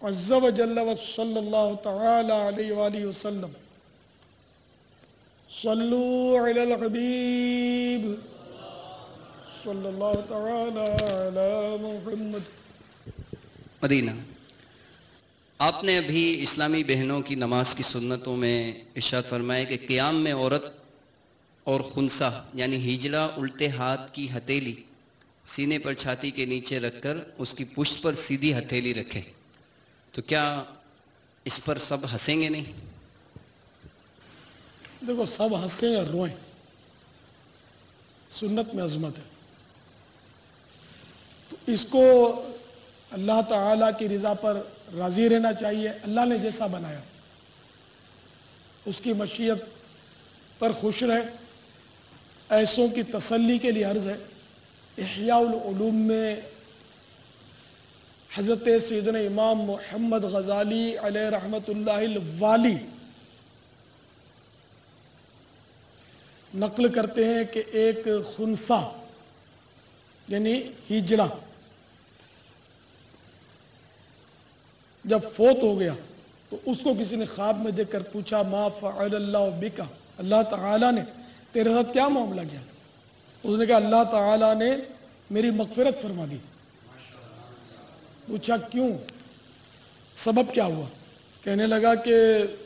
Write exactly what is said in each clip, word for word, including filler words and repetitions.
عز و جل و صلی اللہ تعالی علیہ وآلہ وسلم صلو علی الحبیب صلی اللہ تعالی علی محمد۔ مدینہ، آپ نے ابھی اسلامی بہنوں کی نماز کی سنتوں میں ارشاد فرمایا کہ قیام میں عورت اور خنثی یعنی ہجڑا الٹے ہاتھ کی ہتھیلی سینے پر چھاتی کے نیچے رکھ کر اس کی پشت پر سیدھی ہتھیلی رکھے، تو کیا اس پر سب ہنسیں گے نہیں؟ دیکھو، سب ہنسیں اور روئیں، سنت میں عظمت ہے، تو اس کو اللہ تعالیٰ کی رضا پر راضی رہنا چاہیے۔ اللہ نے جیسا بنایا اس کی مشیت پر خوش رہے۔ ایسوں کی تسلی کے لیے عرض ہے، احیاء العلوم میں حضرت سیدنا امام محمد غزالی علیہ رحمۃ اللہ الوالی نقل کرتے ہیں کہ ایک خنثی یعنی ہجڑا جب فوت ہو گیا تو اس کو کسی نے خواب میں دیکھ کر پوچھا، ما فعل اللہ بکا، اللہ تعالیٰ نے تیرے ساتھ کیا معاملہ کیا؟ اس نے کہا اللہ تعالیٰ نے میری مغفرت فرما دی۔ پوچھا کیوں، سبب کیا ہوا؟ کہنے لگا کہ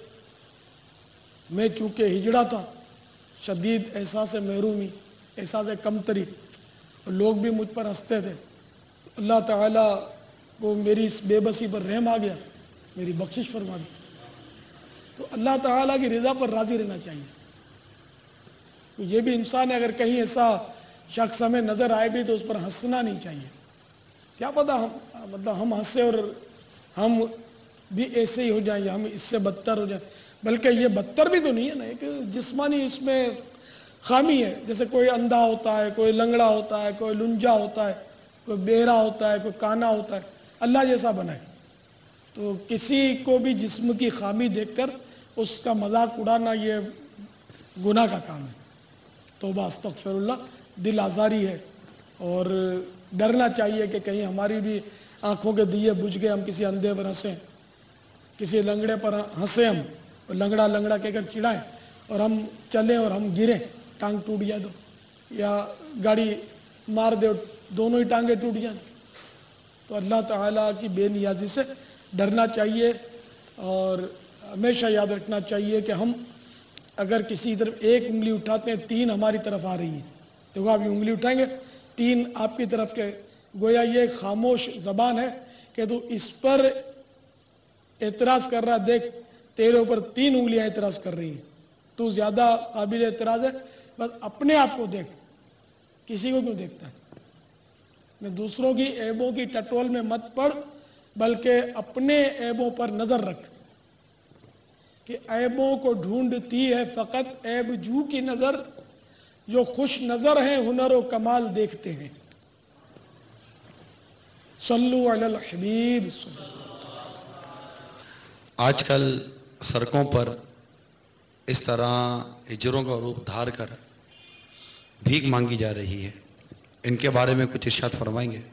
میں چونکہ ہجڑا تھا، شدید احساس محرومی، احساس کمتری، اور لوگ بھی مجھ پر ہنستے تھے، اللہ تعالیٰ کو میری اس بے بسی پر رحم آ گیا، میری بخشش فرما دی۔ تو اللہ تعالیٰ کی رضا پر راضی رہنا چاہیے۔ تو یہ بھی انسان ہے، اگر کہیں ایسا شخص ہمیں نظر آئے بھی تو اس پر ہنسنا نہیں چاہیے۔ کیا پتہ ہم مطلب ہم ہنسے اور ہم بھی ایسے ہی ہو جائیں یا ہم اس سے بدتر ہو جائیں، بلکہ یہ بدتر بھی تو نہیں ہے نا، ایک جسمانی اس میں خامی ہے۔ جیسے کوئی اندھا ہوتا ہے، کوئی لنگڑا ہوتا ہے، کوئی لنجا ہوتا ہے، کوئی بہرا ہوتا ہے، کوئی کانا ہوتا ہے، اللہ جیسا بنائے۔ تو کسی کو بھی جسم کی خامی دیکھ کر اس کا مذاق اڑانا یہ گناہ کا کام ہے۔ توبہ استغفر اللہ، دل آزاری ہے، اور ڈرنا چاہیے کہ کہیں ہماری بھی آنکھوں کے دیے بجھ گئے، ہم کسی اندھے پر ہنسیں، کسی لنگڑے پر ہنسیں، ہم اور لنگڑا لنگڑا کہہ کر چڑھائیں، اور ہم چلیں اور ہم گریں، ٹانگ ٹوٹ جائے تو، یا گاڑی مار دے اور دونوں ہی ٹانگیں ٹوٹ جائیں تو اللہ تعالیٰ کی بے نیازی سے ڈرنا چاہیے۔ اور ہمیشہ یاد رکھنا چاہیے کہ ہم اگر کسی طرف ایک انگلی اٹھاتے ہیں، تین ہماری طرف آ رہی ہیں، دیکھو آپ یہ انگلی اٹھائیں گے، تین آپ کی طرف کے، گویا یہ ایک خاموش زبان ہے کہ تو اس پر اعتراض کر رہا، دیکھ تیرے اوپر تین انگلیاں اعتراض کر رہی ہیں، تو زیادہ قابل اعتراض ہے، بس اپنے آپ کو دیکھ، کسی کو کیوں دیکھتا ہے؟ میں دوسروں کی عیبوں کی ٹٹول میں مت پڑ، بلکہ اپنے عیبوں پر نظر رکھ، کہ عیبوں کو ڈھونڈتی ہے فقط عیب جو کی نظر، جو خوش نظر ہیں ہنر و کمال دیکھتے ہیں۔ صلو علی الحبیب۔ آج کل سڑکوں پر اس طرح ہجروں کا روپ دھار کر بھیک مانگی جا رہی ہے، ان کے بارے میں کچھ ارشاد فرمائیں گے؟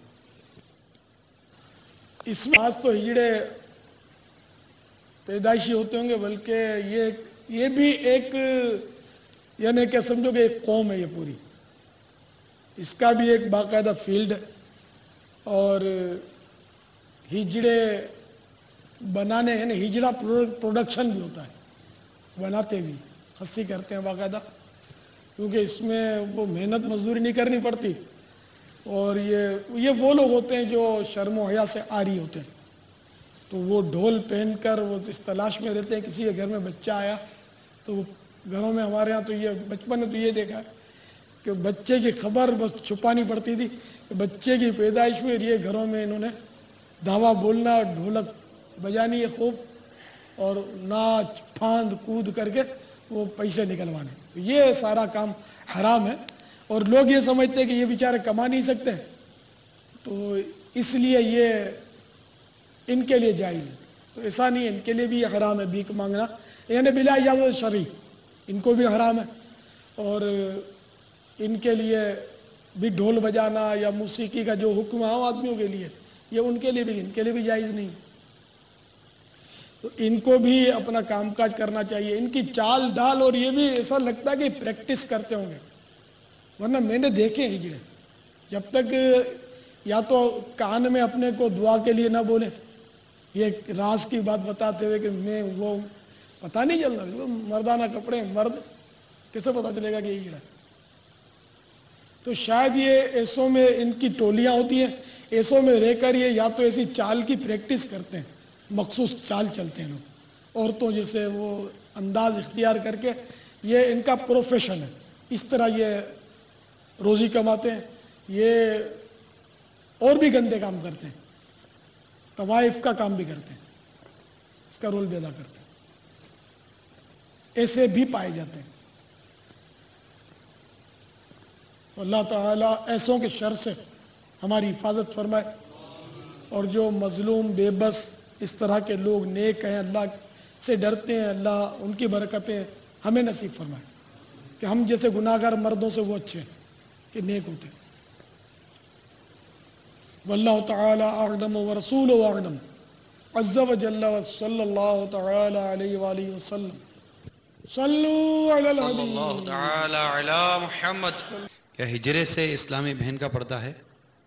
اس میں آج تو ہجڑے پیدائشی ہوتے ہوں گے، بلکہ یہ یہ بھی ایک یعنی کہ سمجھو کہ ایک قوم ہے یہ پوری، اس کا بھی ایک باقاعدہ فیلڈ ہے، اور ہجڑے بنانے یعنی ہجڑا پروڈکشن بھی ہوتا ہے، بناتے بھی، خصی کرتے ہیں باقاعدہ، کیونکہ اس میں وہ محنت مزدوری نہیں کرنی پڑتی، اور یہ یہ وہ لوگ ہوتے ہیں جو شرم و حیا سے عاری ہوتے ہیں، تو وہ ڈھول پہن کر وہ اس تلاش میں رہتے ہیں، کسی کے گھر میں بچہ آیا تو وہ گھروں میں ہمارے ہاں تو یہ بچپن میں تو یہ دیکھا ہے کہ بچے کی خبر بس چھپانی پڑتی تھی کہ بچے کی پیدائش میں یہ گھروں میں انہوں نے دھاوا بولنا، ڈھولک بجانی ہے خوب، اور ناچ پھاند کود کر کے وہ پیسے نکلوانے، یہ سارا کام حرام ہے، اور لوگ یہ سمجھتے ہیں کہ یہ بیچارے کما نہیں سکتے، تو اس لیے یہ ان کے لیے جائز ہے، تو ایسا نہیں ہے، ان کے لیے بھی یہ حرام ہے بھیک مانگنا، یعنی بلا اجازت شرعی ان کو بھی حرام ہے، اور ان کے لیے بھی ڈھول بجانا یا موسیقی کا جو حکم عام آدمیوں کے لیے یہ ان کے لیے بھی ان کے لیے بھی جائز نہیں۔ تو ان کو بھی اپنا کام کاج کرنا چاہیے. ان کی چال ڈال اور یہ بھی ایسا لگتا ہے کہ پریکٹس کرتے ہوں گے, ورنہ میں نے دیکھے ہجڑے جب تک یا تو کان میں اپنے کو دعا کے لیے نہ بولے, یہ راز کی بات بتاتے ہوئے کہ میں وہ پتہ نہیں چل رہا, مردانہ کپڑے مرد کیسے پتہ چلے گا کہ یہ ہجڑا ہے. تو شاید یہ ایسوں میں ان کی ٹولیاں ہوتی ہیں, ایسوں میں رہ کر یہ یا تو ایسی چال کی پریکٹس کرتے ہیں, مخصوص چال چلتے ہیں لوگ, عورتوں جیسے وہ انداز اختیار کر کے, یہ ان کا پروفیشن ہے, اس طرح یہ روزی کماتے ہیں. یہ اور بھی گندے کام کرتے ہیں, طوائف کا کام بھی کرتے ہیں, اس کا رول بھی ادا کرتے ہیں, ایسے بھی پائے جاتے ہیں. اللہ تعالیٰ ایسوں کے شر سے ہماری حفاظت فرمائے, اور جو مظلوم بے بس اس طرح کے لوگ نیک ہیں, اللہ سے ڈرتے ہیں, اللہ ان کی برکتیں ہمیں نصیب فرمائے کہ ہم جیسے گناہ گار مردوں سے وہ اچھے ہیں کہ نیک ہوتے ہیں. واللہ تعالیٰ اعلم ورسولہ اعلم عز وجل وصلی اللہ تعالیٰ علیہ وآلہ وسلم. صلو علی صلی الحبیب. اللہ تعالی علی محمد. کیا ہجرے سے اسلامی بہن کا پردہ ہے؟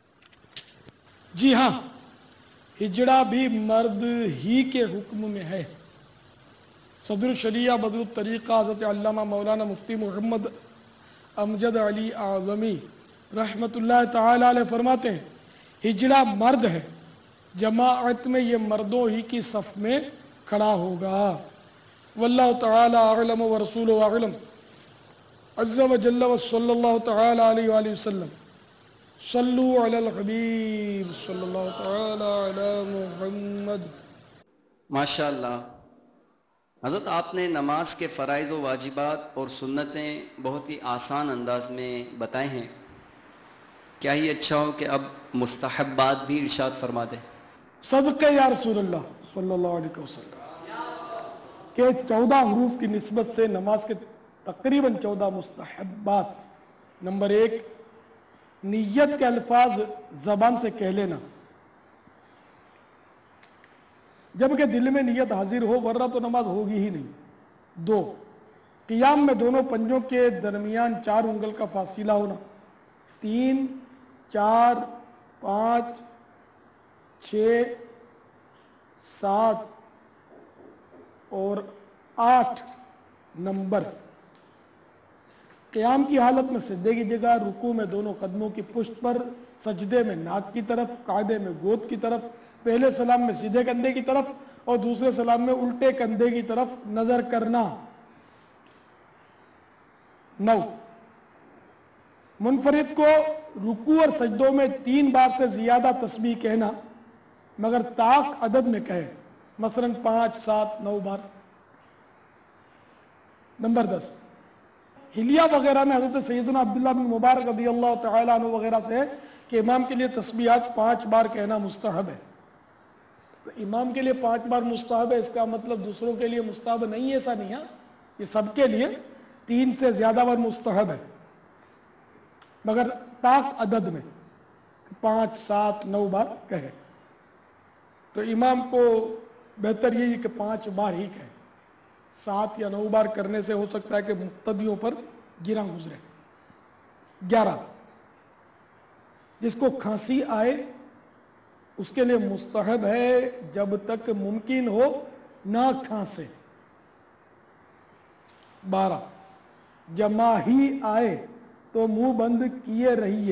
جی ہاں, ہجڑا بھی مرد ہی کے حکم میں ہے. صدر الشریعہ بدر الطریقہ حضرت علامہ مولانا مفتی محمد امجد علی اعظمی رحمۃ اللہ تعالی علیہ فرماتے ہیں, ہجڑا مرد ہے, جماعت میں یہ مردوں ہی کی صف میں کھڑا ہوگا. واللہ تعالی اعلم ورسولہ اعلم عز وجل وصلی اللہ تعالی علیہ وآلہ وسلم. صلو علی الحبیب صلی اللہ تعالی علی محمد. ماشاءاللہ حضرت, آپ نے نماز کے فرائض و واجبات اور سنتیں بہت ہی آسان انداز میں بتائے ہیں. کیا ہی اچھا ہو کہ اب مستحبات بھی ارشاد فرما دیں. صدقے یا رسول اللہ صلی اللہ علیہ وسلم کہ چودہ حروف کی نسبت سے نماز کے تقریباً چودہ مستحبات. نمبر ایک, نیت کے الفاظ زبان سے کہہ لینا, جبکہ دل میں نیت حاضر ہو, ورنہ تو نماز ہوگی ہی نہیں. دو, قیام میں دونوں پنجوں کے درمیان چار انگل کا فاصلہ ہونا. تین, چار, پانچ, چھ, سات اور آٹھ نمبر. قیام کی حالت میں سجدے کی جگہ, رکوع میں دونوں قدموں کی پشت پر, سجدے میں ناک کی طرف, قعدے میں گود کی طرف, پہلے سلام میں سیدھے کندھے کی طرف اور دوسرے سلام میں الٹے کندھے کی طرف نظر کرنا. نو, منفرد کو رکوع اور سجدوں میں تین بار سے زیادہ تسبیح کہنا, مگر طاق عدد میں کہے, مثلاً پانچ, سات, نو بار. نمبر دس, حلیہ وغیرہ میں حضرت سیدنا عبداللہ بن مبارک رضی اللہ تعالیٰ عنہ وغیرہ سے ہے کہ امام کے لیے تسبیحات پانچ بار کہنا مستحب ہے. تو امام کے لیے پانچ بار مستحب ہے, اس کا مطلب دوسروں کے لیے مستحب نہیں ہے, ایسا نہیں ہے. یہ سب کے لیے تین سے زیادہ بار مستحب ہے, مگر طاق عدد میں پانچ, سات, نو بار کہے. تو امام کو بہتر یہی کہ پانچ بار ہی کہے, سات یا نو بار کرنے سے ہو سکتا ہے کہ مقتدیوں پر گرا گزرے. گیارہ, جس کو کھانسی آئے اس کے لیے مستحب ہے جب تک ممکن ہو نہ کھانسے. بارہ, جماہی آئے تو منہ بند کیے رہیے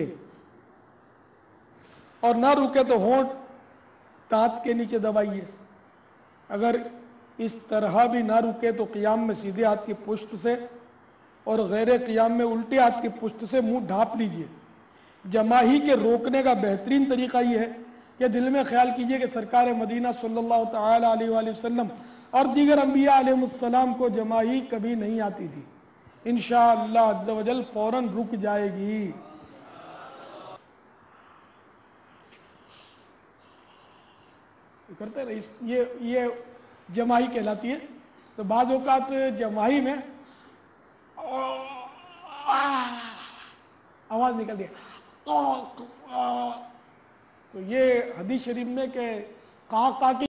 اور نہ رکے تو ہونٹ دانت کے نیچے دبائیے. اگر اس طرح بھی نہ رکے تو قیام میں سیدھے ہاتھ کی پشت سے اور غیر قیام میں الٹے ہاتھ کی پشت سے منہ ڈھانپ لیجئے. جماہی کے روکنے کا بہترین طریقہ یہ ہے کہ دل میں خیال کیجئے کہ سرکار مدینہ صلی اللہ تعالی علیہ وآلہ وسلم اور دیگر انبیاء علیہ السلام کو جماہی کبھی نہیں آتی تھی. انشاءاللہ عز و جل فوراً رک جائے گی. کرتے رہے, یہ یہ جماہی کہلاتی ہے. تو بعض اوقات جماہی میں آواز نکل دیا, تو یہ حدیث شریف میں کہ قا قا کی